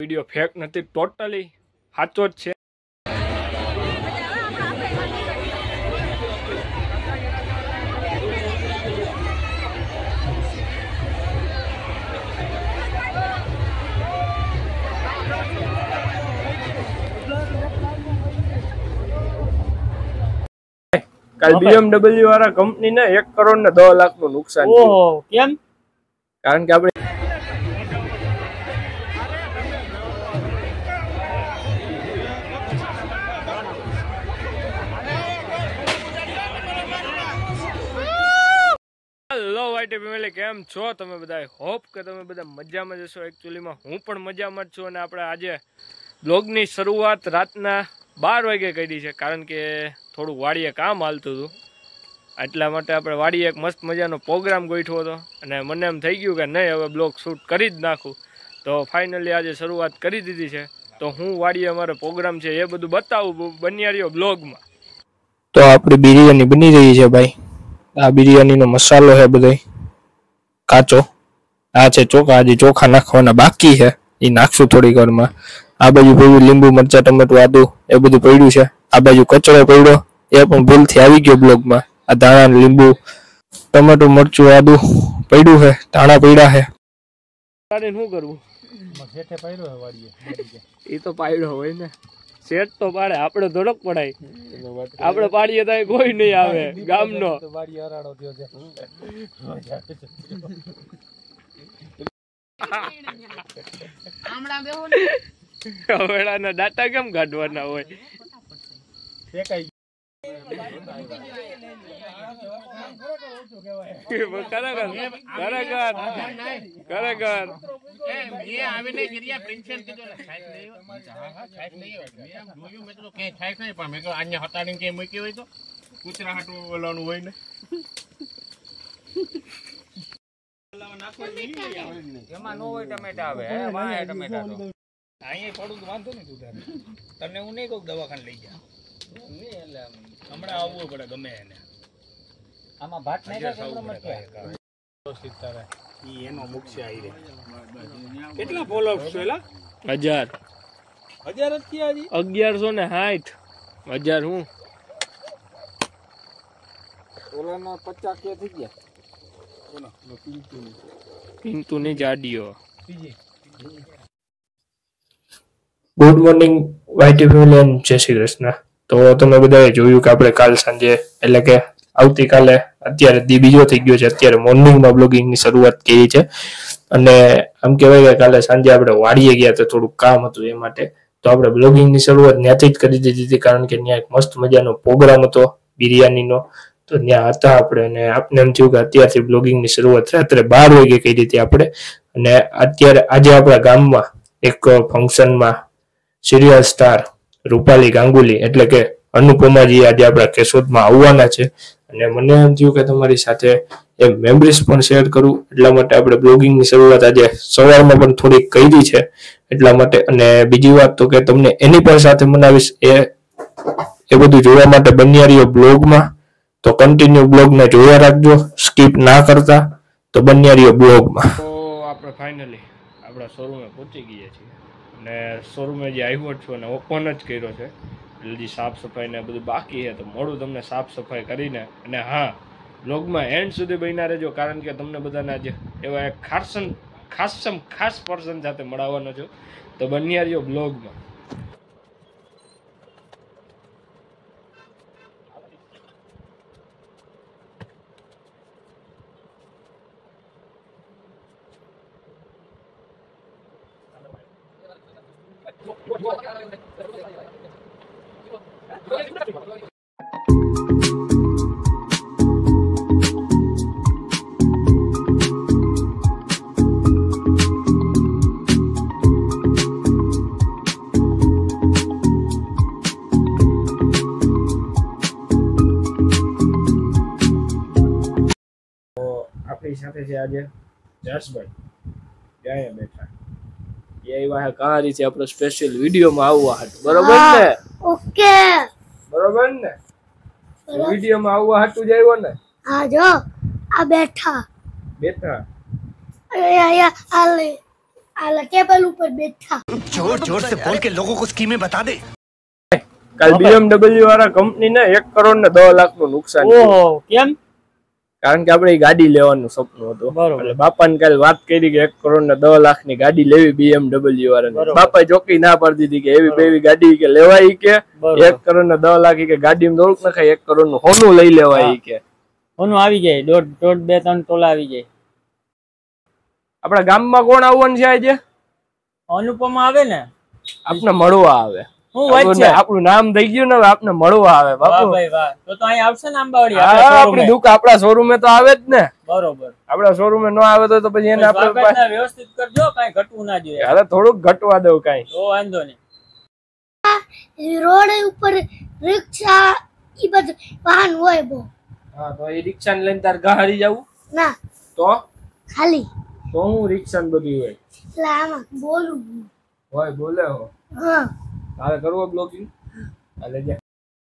Video fake નથી, totally સાચો જ છે। કાલ BMW વાળા કંપની ને 1 કરોડ ને 10 લાખ નું નુકસાન થયું। ઓહો, કેમ? કારણ કે આપણે હેલો વાઈટી ફેમિલી, કેમ છો તમે બધા? હોપ કે તમે બધા મજામાં જશો। એકચ્યુઅલીમાં હું પણ મજામાં જ છું અને આપણે આજે બ્લોગની શરૂઆત રાતના 12 વાગે કરી છે, કારણ કે થોડું વાડીએ કામ હાલતું હતું, એટલા માટે આપણે વાડીએ એક મસ્ત મજાનો પ્રોગ્રામ ગોઠવ્યો હતો અને મને એમ થઈ ગયું કે નહીં, હવે બ્લોગ શૂટ કરી જ નાખું। તો ફાઇનલી આજે શરૂઆત કરી દીધી છે। તો હું વાડીએ અમારો પ્રોગ્રામ છે એ બધું બતાવું બન્યા રહ્યો બ્લોગમાં। તો આપણી બિરયાની બની રહી છે ભાઈ। આ બિરયાનીનો મસાલો છે બધો કાચો। આ છે ચોખા, હજી ચોખા નાખવાના બાકી છે, એ નાખશું થોડીક વારમાં। આ બાજુ પડ્યું લીંબુ મરચા ટમેટું આદુ એ બધું પડ્યું છે। આ બાજુ કચરો પડ્યો, એ પણ ભૂલથી આવી ગયો બ્લોગમાં। આ ધાણા લીંબુ ટમેટું મરચું આદુ પડ્યું છે, ધાણા પડ્યા છે। શું કરવું? એ તો પાડ્યો હોય ને, સેટ તો પાડે, આપણે થોડોક પડાય। આપણે પાડીએ તો કોઈ નહીં આવે ગામનો। હવેડાના દાંતા કેમ કાઢવાના હોય? એમાં નો હોય ટમેટા આવે, વાય ટમેટા તો અહીંયા પડું તો વાંધો નહીં। તું તને હું નહીં કહું દવાખાને લઈ જા, હમણાં આવવું પડે ગમે એને। આમાં ભાત નહીં એનો મુખ્ય આવી કેટલા ફોલોઅર્સ છે? 1000 જ થયા હજી? 1160 1000 હું ઓલાના 50 કે થઈ ગયા। પિંતુ ની જાડીઓ। ગુડ મોર્નિંગ વાઈટી ફેમિલી એન્ડ જય શ્રી કૃષ્ણ। તો તમે બધાએ જોયું કે આપણે કાલ સાંજે એટલે કે આવતીકાલે અત્યારે બીજો થઈ ગયો છે, અત્યારે મોર્નિંગમાં બ્લોગિંગની શરૂઆત કરી છે। અને આમ કહેવાય કે કાલે સાંજે આપણે વાડીએ ગયા તો થોડુંક કામ હતું એ માટે, તો આપણે બ્લોગિંગની શરૂઆત ત્યાંથી જ કરી દીધી હતી, કારણ કે ત્યાં એક મસ્ત મજાનો પ્રોગ્રામ હતો બિરયાનીનો। તો ત્યાં હતા આપણે અને આપને એમ થયું કે અત્યારથી બ્લોગિંગની શરૂઆત રાત્રે 12 વાગે કરી હતી આપણે। અને અત્યારે આજે આપણા ગામમાં એક ફંક્શનમાં સિરિયલ સ્ટાર રૂપાલી ગાંગુલી એટલે કે અનુપમાજી આજે આપણા કેશોદમાં આવવાના છે, અને મને એમ થયું કે તમારી સાથે એ મેમરીઝ પણ શેર કરું, એટલા માટે આપણે બ્લોગિંગની શરૂઆત આજે સવારમાં પણ થોડીક કરી છે એટલા માટે। અને બીજી વાત તો કે તમને એની પણ સાથે મનાવીશ, એ બધું જોવા માટે બન્યા રહ્યો બ્લોગમાં। તો કન્ટિન્યુ બ્લોગને જોયા રાખજો, સ્કીપ ના કરતા, તો બન્યા રહ્યો બ્લોગમાં। તો આપણે ફાઇનલી આપણા શોરૂમે પહોંચી ગયા છીએ અને શોરૂમે જે આવ્યો છું અને ઓપન જ કર્યો છે, હજી સાફ સફાઈ ને બધું બાકી છે, તો મોડું તમને સાફ સફાઈ કરીને અને હા બ્લોગમાં એન્ડ સુધી બન્યા રહેજો, કારણ કે તમને બધાને આજે એવા એક ખાસ પર્સન સાથે મળવાનો છું, તો બન્યા રહ્યો બ્લોગમાં। આપણી સાથે છે આજે જસભાઈ, ત્યાં બેઠા એ આવ્યા કહાં રીતે આપણો સ્પેશિયલ વિડીયોમાં આવવા હતું, બરોબર ને? ઓકે, બરોબર ને? વિડીયોમાં આવવા હતું જ આવ્યો ને? હા, જો આ બેઠા બેઠા આલે आला टेबल ऊपर बैठा जोर जोर से बोल के लोगों को स्कीमें बता दे। કાલ BMW વાળા કંપનીને 1 કરોડ ને 10 લાખ નું નુકસાન થયું. ઓહો કેમ? કારણ કે આપણે ગાડી લેવાનું સપનું હતું. એટલે બાપાને કાલે વાત કરી કે 1 કરોડ ને 10 લાખ ની ગાડી લેવી BMW વાળાને. બાપાએ ચોખ્ખી ના પાડી દીધી કે એવી બેવી ગાડી કે લેવાય કે 1 કરોડ ને 10 લાખ કે ગાડીમાં દોડક નખાય 1 કરોડ નું હોનું લઈ લેવાય કે હોનું આવી જાય દોઢ 2-3 તોલા આવી જાય. આપણા ગામમાં કોણ આવવાનું છે આજે? અનુપમા આવે ને આપને મળવા આવે. હું વાત છે આપણું નામ થઈ ગયું ને આપને મળવા આવે બાપુ. વાહ ભાઈ વાહ. તો અહીં આવશે ને આંબાવાડી આપણી દુકાન આપણા શોરૂમે તો આવે જ ને. બરોબર. આપણા શોરૂમે ન આવે તો પછી એને આપણે વ્યવસ્થિત કરજો, કાઈ ઘટવું ના જોઈએ. અરે થોડુંક ઘટવા દઉં કાઈ. તો વાંધો નહીં. रोड ऊपर रिक्शा ई बद वाहन होय बो. हां तो ई रिक्शा ने लઈને તાર ગાડી જાવું ના તો ખાલી તો હું રિક્ષા ને બધી હોય એટલે આમાં બોલું હોય બોલે હો. હા તારે કરવો બ્લોગિંગ હાલે જા.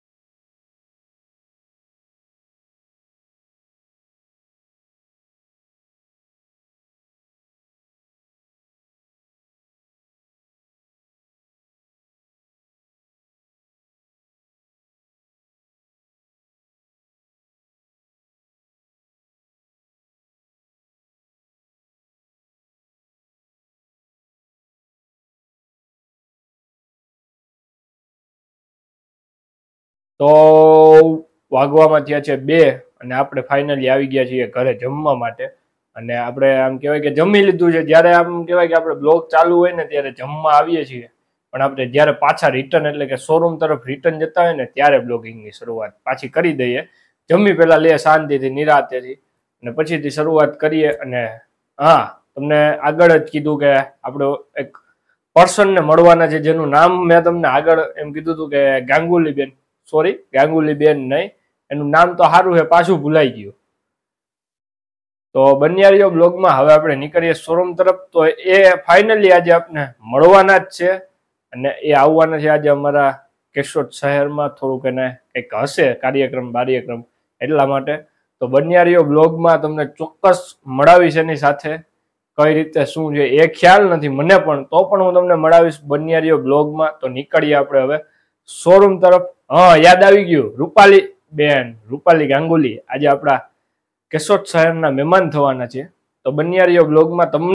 તો વાગવામાં થયા છે 2 અને આપણે ફાઇનલી આવી ગયા છીએ ઘરે જમવા માટે. અને આપણે આમ કહેવાય કે જમી લીધું છે. જ્યારે આમ કહેવાય કે આપણે બ્લોગ ચાલુ હોય ને ત્યારે જમવા આવીએ છીએ, પણ આપણે જ્યારે પાછા રિટર્ન એટલે કે શોરૂમ તરફ રિટર્ન જતા હોય ને ત્યારે બ્લોગિંગની શરૂઆત પાછી કરી દઈએ. જમી પહેલા લે શાંતિથી નિરાંતેથી અને પછીથી શરૂઆત કરીએ. અને હા, તમને આગળ જ કીધું કે આપણે એક પર્સનને મળવાના છે જેનું નામ મેં તમને આગળ એમ કીધું હતું કે ગાંગુલીબેન, સોરી ગાંગુલીબેન નહીં, એનું નામ તો સારું છે પાછું ભૂલાઈ ગયું. તો બન્યારીઓ બ્લોગમાં હવે આપણે નીકળીએ શોરૂમ તરફ. તો એ ફાઇનલી આજે આપણે મળવાના જ છે અને એ આવવાના છે આજે અમારા કેશોદ શહેરમાં. થોડુંક એને કંઈક હશે કાર્યક્રમ એટલા માટે. તો બન્યારીઓ બ્લોગમાં તમને ચોક્કસ મળાવીશ એની સાથે. કઈ રીતે શું છે એ ખ્યાલ નથી મને પણ, તો પણ હું તમને મળાવીશ બન્યારીઓ બ્લોગમાં. તો નીકળીએ આપણે હવે શોરૂમ તરફ. હા, યાદ આવી ગયું, રૂપાલી ગાંગુલી આજે આપણા કેશોદ શહેરના મહેમાન થવાના છે. તો બન્યારીઓ બ્લોગમાં તમને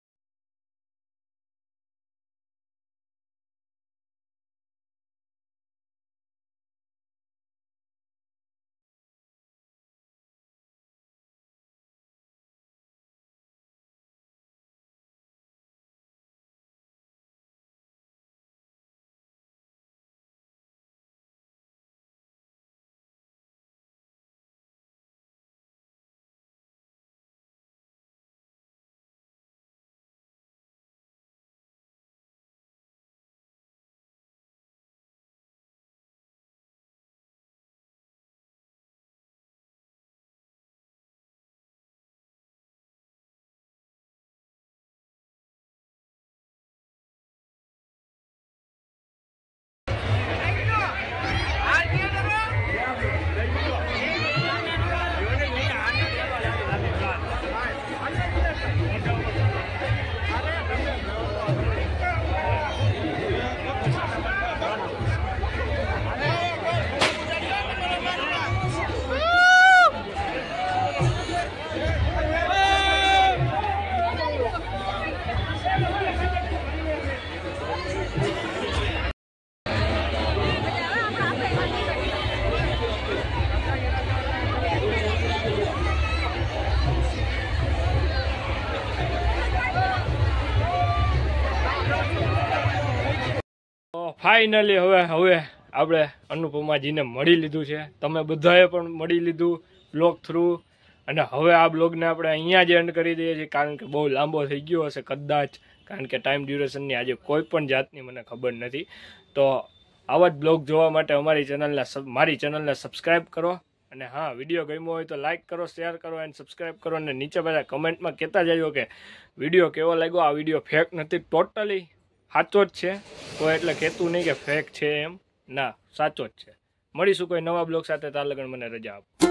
ફાઇનલી હવે આપણે અનુપમાજીને મળી લીધું છે. તમે બધાએ પણ મળી લીધું બ્લોગ થ્રુ. અને હવે આ બ્લોગને આપણે અહીંયા જ એન્ડ કરી દઈએ છીએ, કારણ કે બહુ લાંબો થઈ ગયો હશે કદાચ, કારણ કે ટાઈમ ડ્યુરેશનની આજે કોઈ પણ જાતની મને ખબર નથી. તો આવા જ બ્લોગ જોવા માટે મારી ચેનલને સબસ્ક્રાઈબ કરો. અને હા, વિડીયો ગમ્યો હોય તો લાઇક કરો, શેર કરો એન્ડ સબસ્ક્રાઈબ કરો. અને નીચે બધા કમેન્ટમાં કહેતા જજો કે વિડીયો કેવો લાગ્યો. આ વિડીયો ફેક નથી, ટોટલી સાચો જ છે. કોઈ એટલે કહેતું નહીં કે ફેક છે એમ, ના સાચો જ છે. મળીશું કોઈ નવા બ્લોગ સાથે. તાર લગન મને રજા આપો.